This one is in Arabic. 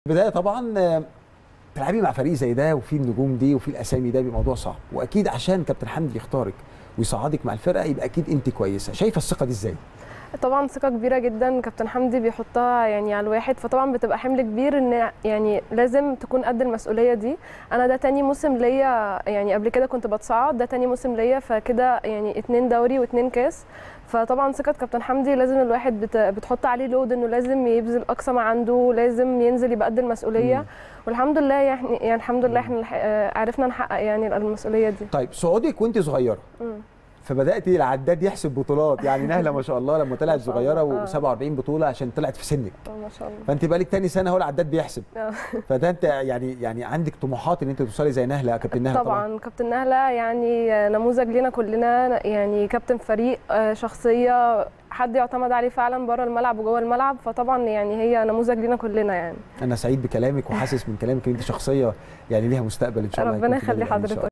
البدايه طبعا تلعبي مع فريق زي ده وفي النجوم دي وفي الاسامي ده بيبقى موضوع صعب، واكيد عشان كابتن حمدي يختارك ويصعدك مع الفرقه يبقى اكيد انت كويسه. شايفه الثقه دي ازاي؟ طبعا ثقة كبيرة جدا كابتن حمدي بيحطها يعني على الواحد، فطبعا بتبقى حمل كبير ان يعني لازم تكون قد المسؤولية دي. انا ده تاني موسم ليا، يعني قبل كده كنت بتصعد، ده تاني موسم ليا، فكده يعني 2 دوري و2 كاس. فطبعا ثقة كابتن حمدي لازم الواحد بتحط عليه لود انه لازم يبذل اقصى ما عنده، لازم ينزل يبقى قد المسؤولية. والحمد لله يعني الحمد لله احنا عرفنا نحقق يعني المسؤولية دي. طيب صعودك وانت صغيره فبداتي العداد يحسب بطولات، يعني نهله ما شاء الله لما طلعت صغيره و47 بطوله عشان طلعت في سنك ما شاء الله، فانت بقالك تاني سنه اهو العداد بيحسب. فده انت يعني عندك طموحات ان انت توصلي زي نهله، كابتن نهله طبعا كابتن نهله يعني نموذج لنا كلنا، يعني كابتن فريق، شخصيه حد يعتمد عليه فعلا بره الملعب وجوه الملعب، فطبعا يعني هي نموذج لنا كلنا. يعني انا سعيد بكلامك وحاسس من كلامك ان انت شخصيه يعني ليها مستقبل ان شاء الله. ربنا يخلي حضرتك.